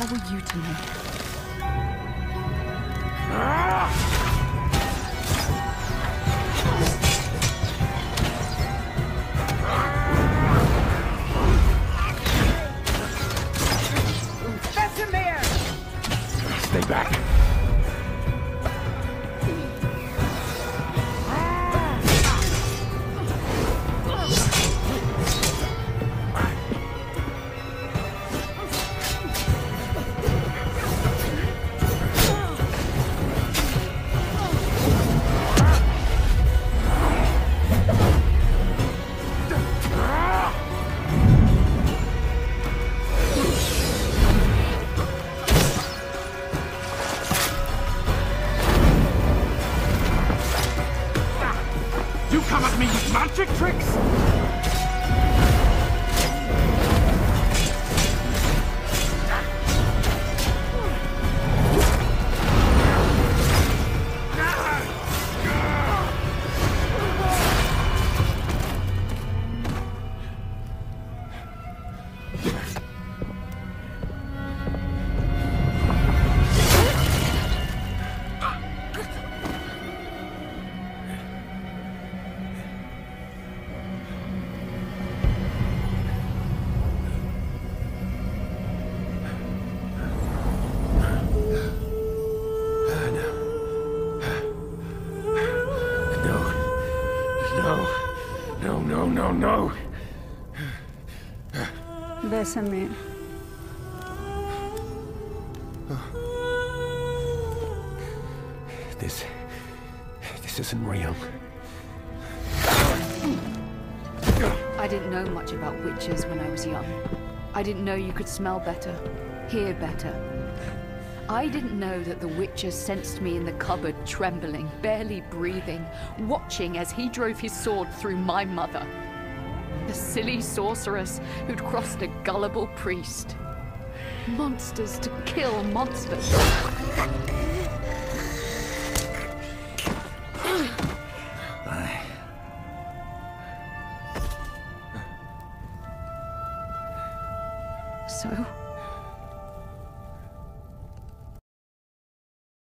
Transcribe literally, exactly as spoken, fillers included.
were you to me? Vesemir! Stay back. You come at me with magic tricks? No, no, no, no. Vesemir. This... this isn't real. I didn't know much about witches when I was young. I didn't know you could smell better, hear better. I didn't know that the Witcher sensed me in the cupboard, trembling, barely breathing, watching as he drove his sword through my mother. The silly sorceress who'd crossed a gullible priest. Monsters to kill monsters.